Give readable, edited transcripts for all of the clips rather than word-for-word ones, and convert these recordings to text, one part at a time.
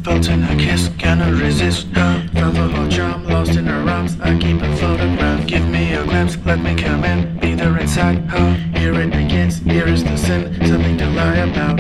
felt in her kiss, cannot resist her. Felt the whole charm, lost in her arms. I keep a photograph, give me a glimpse, let me come in, be there inside her. Here it begins, here is the sin, something to lie about.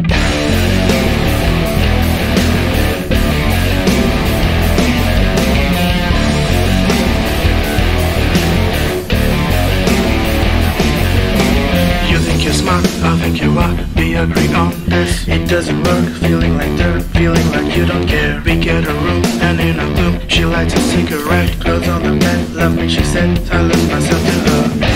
Smart, I think you are, we agree on this. It doesn't work, feeling like dirt, feeling like you don't care. We get a room, and in a gloom, she lights a cigarette. Clothes on the bed, love me, she said, I lose myself to her.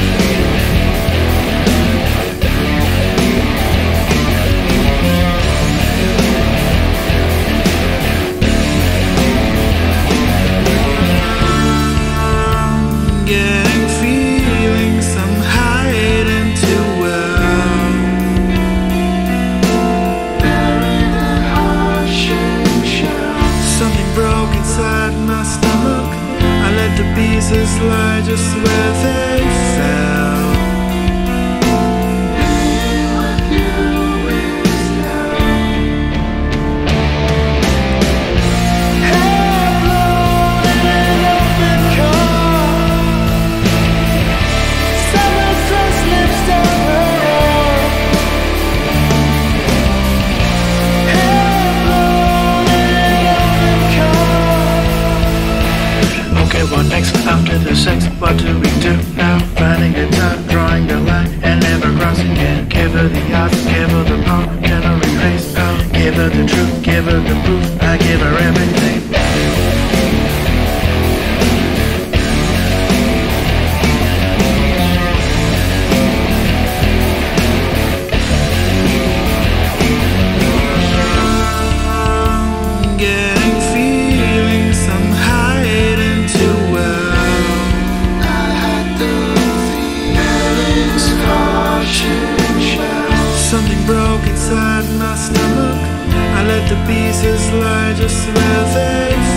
The pieces lie just where they fell. Being with you is hell. Head blown in an open car. Summer sun slips down her arm. Head blown in an open car. Okay, what next? After the sex, what do we do now? Finding a time, drawing the line, and never crossing it. Give her the odds, give her the power, can I replace power? Give her the truth, give her the proof, I give her everything. Something broke inside my stomach. I let the pieces lie just where they